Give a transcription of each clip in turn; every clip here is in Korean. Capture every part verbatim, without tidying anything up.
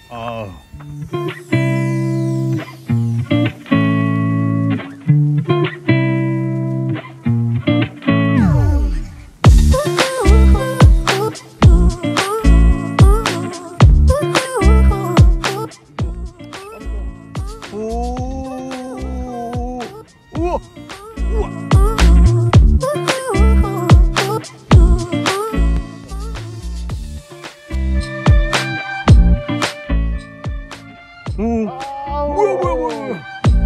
아. 오, 뭐야 뭐야 뭐야.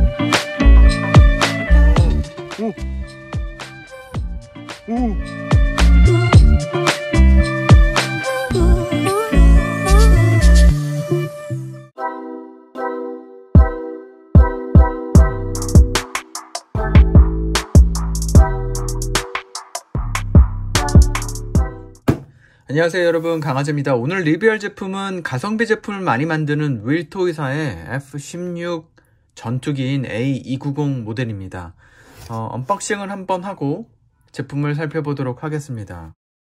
오, 오. 안녕하세요 여러분, 강아지입니다. 오늘 리뷰할 제품은 가성비 제품을 많이 만드는 윌토이사의 에프 십육 전투기인 에이 이백구십 모델입니다. 어, 언박싱을 한번 하고 제품을 살펴보도록 하겠습니다.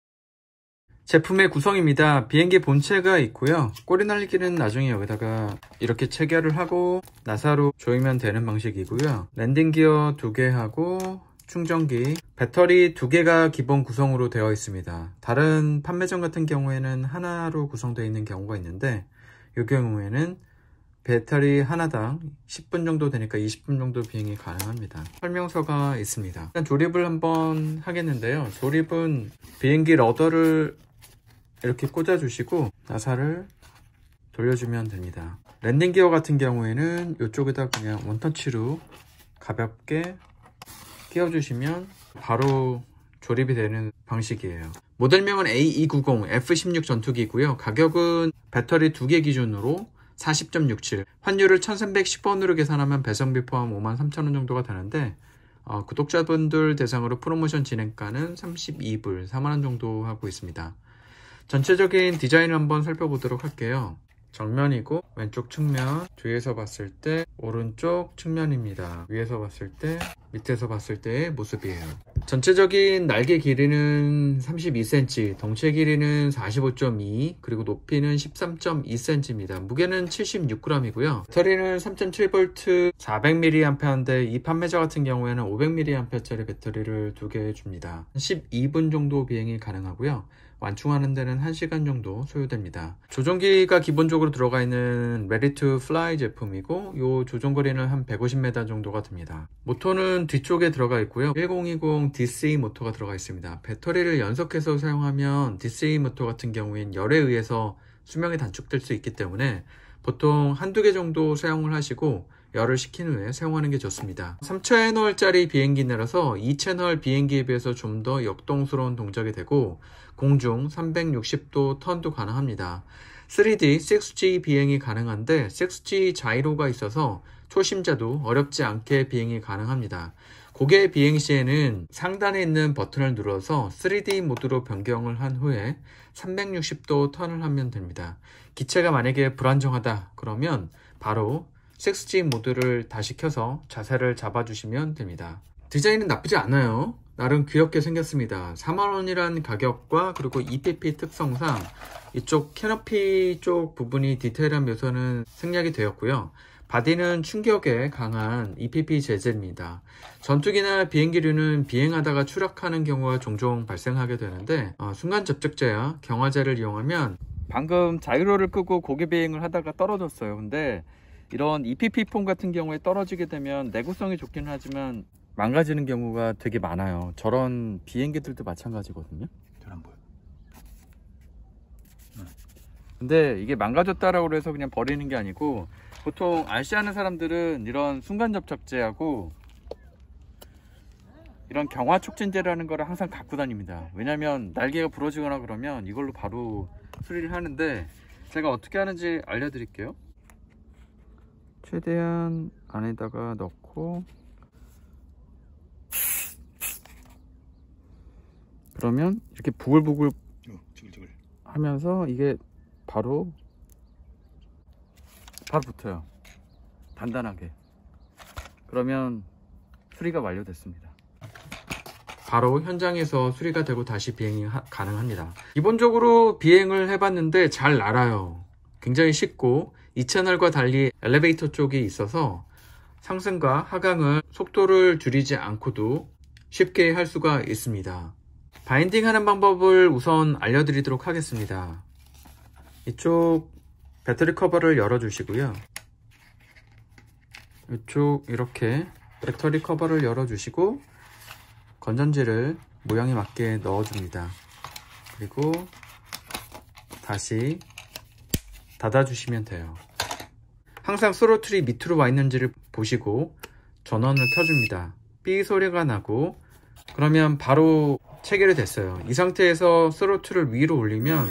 제품의 구성입니다. 비행기 본체가 있고요. 꼬리 날리기는 나중에 여기다가 이렇게 체결을 하고 나사로 조이면 되는 방식이고요. 랜딩 기어 두 개 하고 충전기, 배터리 두 개가 기본 구성으로 되어 있습니다. 다른 판매점 같은 경우에는 하나로 구성되어 있는 경우가 있는데 이 경우에는 배터리 하나당 십 분 정도 되니까 이십 분 정도 비행이 가능합니다. 설명서가 있습니다. 일단 조립을 한번 하겠는데요. 조립은 비행기 러더를 이렇게 꽂아 주시고 나사를 돌려주면 됩니다. 랜딩 기어 같은 경우에는 이쪽에다 그냥 원터치로 가볍게 끼워주시면 바로 조립이 되는 방식이에요. 모델명은 에이 이백구십 에프 십육 전투기고요. 가격은 배터리 두 개 기준으로 사십 점 육칠, 환율을 천삼백십 원으로 계산하면 배송비 포함 오만 삼천 원 정도가 되는데 어, 구독자분들 대상으로 프로모션 진행가는 삼십이 불, 사만 원 정도 하고 있습니다. 전체적인 디자인을 한번 살펴보도록 할게요. 정면이고 왼쪽 측면, 뒤에서 봤을 때 오른쪽 측면입니다. 위에서 봤을 때, 밑에서 봤을 때의 모습이에요. 전체적인 날개 길이는 삼십이 센티미터, 덩치 길이는 사십오 점 이, 그리고 높이는 십삼 점 이 센티미터입니다. 무게는 칠십육 그램이고요. 배터리는 삼 점 칠 볼트 사백 밀리앰페어인데 이 판매자 같은 경우에는 오백 밀리앰페어짜리 배터리를 두 개 줍니다. 십이 분 정도 비행이 가능하고요. 완충하는 데는 한 시간 정도 소요됩니다. 조종기가 기본적으로 들어가 있는 Ready to Fly 제품이고 이 조종거리는 한 백오십 미터 정도가 됩니다. 모터는 뒤쪽에 들어가 있고요. 천이십 디씨 모터가 들어가 있습니다. 배터리를 연속해서 사용하면 디씨 모터 같은 경우엔 열에 의해서 수명이 단축될 수 있기 때문에 보통 한두 개 정도 사용을 하시고 열을 식힌 후에 사용하는 게 좋습니다. 삼 채널짜리 비행기라서 이 채널 비행기에 비해서 좀 더 역동스러운 동작이 되고 공중 삼백육십 도 턴도 가능합니다. 쓰리 디, 식스 지 비행이 가능한데 식스 지 자이로가 있어서 초심자도 어렵지 않게 비행이 가능합니다. 고개 비행 시에는 상단에 있는 버튼을 눌러서 쓰리 디 모드로 변경을 한 후에 삼백육십 도 턴을 하면 됩니다. 기체가 만약에 불안정하다 그러면 바로 식스 지 모드를 다시 켜서 자세를 잡아주시면 됩니다. 디자인은 나쁘지 않아요. 나름 귀엽게 생겼습니다. 사만 원이란 가격과 그리고 이피피 특성상 이쪽 캐너피 쪽 부분이 디테일한 묘사는 생략이 되었고요. 바디는 충격에 강한 이피피 재질입니다. 전투기나 비행기류는 비행하다가 추락하는 경우가 종종 발생하게 되는데 어, 순간 접촉제와 경화제를 이용하면, 방금 자이로를 끄고 고개 비행을 하다가 떨어졌어요. 근데 이런 이피피 폼 같은 경우에 떨어지게 되면 내구성이 좋긴 하지만 망가지는 경우가 되게 많아요. 저런 비행기들도 마찬가지거든요. 잘 안 보여. 근데 이게 망가졌다라고 해서 그냥 버리는 게 아니고 보통 아시아는 사람들은 이런 순간 접착제하고 이런 경화 촉진제라는 거를 항상 갖고 다닙니다. 왜냐면 날개가 부러지거나 그러면 이걸로 바로 수리를 하는데 제가 어떻게 하는지 알려드릴게요. 최대한 안에다가 넣고 그러면 이렇게 부글부글 하면서 이게 바로 바로 붙어요. 단단하게. 그러면 수리가 완료됐습니다. 바로 현장에서 수리가 되고 다시 비행이 하, 가능합니다. 기본적으로 비행을 해봤는데 잘 날아요. 굉장히 쉽고 이 채널과 달리 엘리베이터 쪽이 있어서 상승과 하강을 속도를 줄이지 않고도 쉽게 할 수가 있습니다. 바인딩 하는 방법을 우선 알려드리도록 하겠습니다. 이쪽 배터리 커버를 열어 주시고요. 이쪽 이렇게 배터리 커버를 열어 주시고 건전지를 모양에 맞게 넣어 줍니다. 그리고 다시 닫아 주시면 돼요. 항상 스로틀이 밑으로 와 있는지를 보시고 전원을 켜줍니다. 삐 소리가 나고 그러면 바로 체결이 됐어요. 이 상태에서 스로틀을 위로 올리면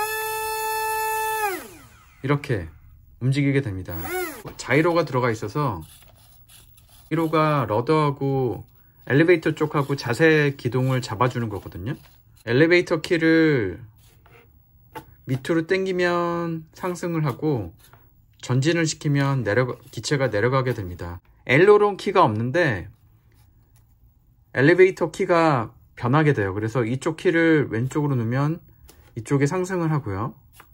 이렇게 움직이게 됩니다. 자이로가 들어가 있어서 자이로가 러더하고 엘리베이터 쪽하고 자세 기동을 잡아주는 거거든요. 엘리베이터 키를 밑으로 당기면 상승을 하고 전진을 시키면 내려가, 기체가 내려가게 됩니다. L로는 키가 없는데 엘리베이터 키가 변하게 돼요. 그래서 이쪽 키를 왼쪽으로 누면 이쪽에 상승을 하고요.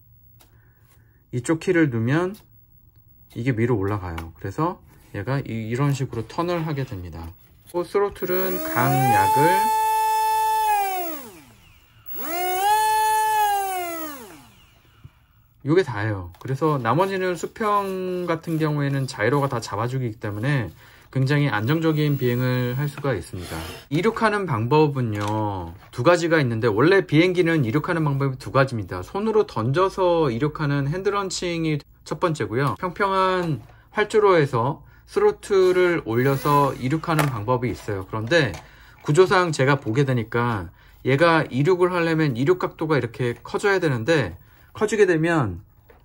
이쪽 키를 누면 이게 위로 올라가요. 그래서 얘가 이, 이런 식으로 턴을 하게 됩니다. 또 스로틀은 강약을 이게 다예요. 그래서 나머지는 수평 같은 경우에는 자이로가 다 잡아주기 때문에 굉장히 안정적인 비행을 할 수가 있습니다. 이륙하는 방법은요 두 가지가 있는데, 원래 비행기는 이륙하는 방법이 두 가지입니다. 손으로 던져서 이륙하는 핸드런칭이 첫 번째고요, 평평한 활주로에서 스로틀을 올려서 이륙하는 방법이 있어요. 그런데 구조상 제가 보게 되니까 얘가 이륙을 하려면 이륙 각도가 이렇게 커져야 되는데 커지게 되면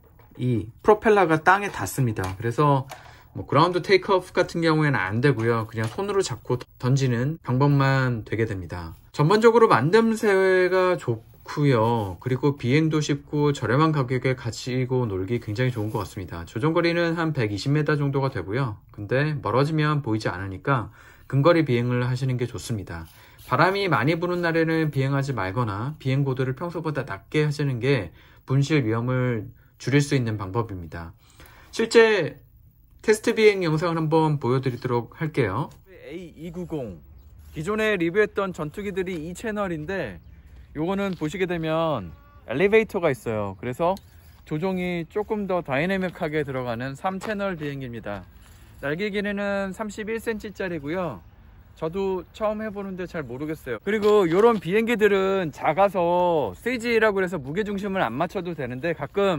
이 프로펠러가 땅에 닿습니다. 그래서 뭐 그라운드 테이크오프 같은 경우에는 안 되고요, 그냥 손으로 잡고 던지는 방법만 되게 됩니다. 전반적으로 만듦새가 좋고요, 그리고 비행도 쉽고 저렴한 가격에 가지고 놀기 굉장히 좋은 것 같습니다. 조종거리는 한 백이십 미터 정도가 되고요, 근데 멀어지면 보이지 않으니까 근거리 비행을 하시는 게 좋습니다. 바람이 많이 부는 날에는 비행하지 말거나 비행고도를 평소보다 낮게 하시는 게 분실 위험을 줄일 수 있는 방법입니다. 실제 테스트 비행 영상을 한번 보여드리도록 할게요. 에이 이구공, 기존에 리뷰했던 전투기들이 이 채널인데 요거는 보시게 되면 엘리베이터가 있어요. 그래서 조종이 조금 더 다이내믹하게 들어가는 삼 채널 비행기입니다. 날개 길이는 삼십일 센티미터 짜리고요 저도 처음 해보는데 잘 모르겠어요. 그리고 이런 비행기들은 작아서 쓰리지라고 해서 무게중심을 안 맞춰도 되는데 가끔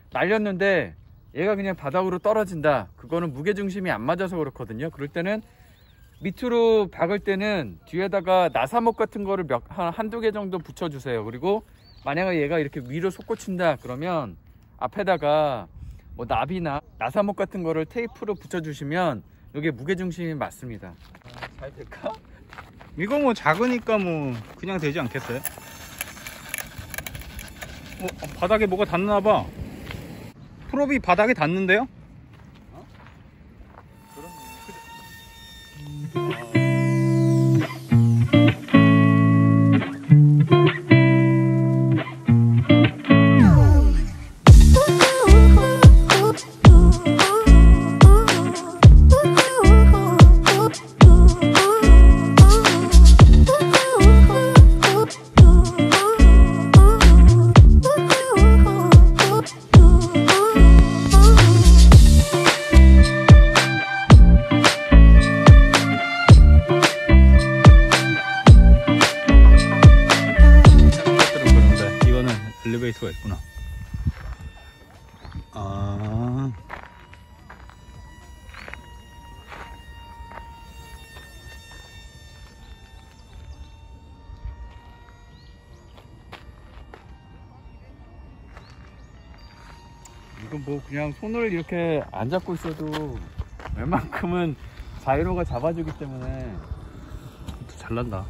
날렸는데 얘가 그냥 바닥으로 떨어진다, 그거는 무게중심이 안 맞아서 그렇거든요. 그럴 때는 밑으로 박을 때는 뒤에다가 나사목 같은 거를 몇, 한, 한두 개 정도 붙여주세요. 그리고 만약에 얘가 이렇게 위로 솟구친다 그러면 앞에다가 뭐 나비나 나사목 같은 거를 테이프로 붙여주시면 이게 무게중심이 맞습니다. 아, 잘 될까? 이거 뭐 작으니까 뭐 그냥 되지 않겠어요? 어, 바닥에 뭐가 닿나봐. 프롭이 바닥에 닿는데요? 어? 그러네. 엘리베이터가 있구나. 아. 이건 뭐 그냥 손을 이렇게 안 잡고 있어도 웬만큼은 자이로가 잡아주기 때문에 잘난다.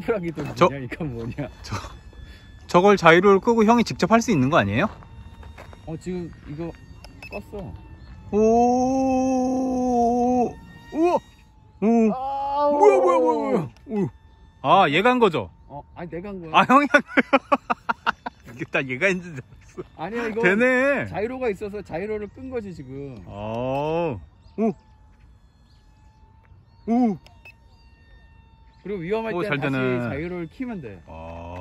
호랑이도 저- 뭐냐 이건 뭐냐. 저걸 자이로를 끄고 형이 직접 할 수 있는 거 아니에요? 어 지금 이거 껐어. 오, 우와, 오, 아, 뭐야, 뭐야, 뭐야, 뭐야. 오. 아, 얘가 한 거죠? 어, 아니 내가 한 거야. 아, 형이 한 거야. 이게 다 얘가 했는지 알았어. 아니야 이거 되네. 자이로가 있어서 자이로를 끈 거지 지금. 아, 오, 오. 그리고 위험할 오, 때 잘 다시 되네. 자이로를 키면 돼. 아.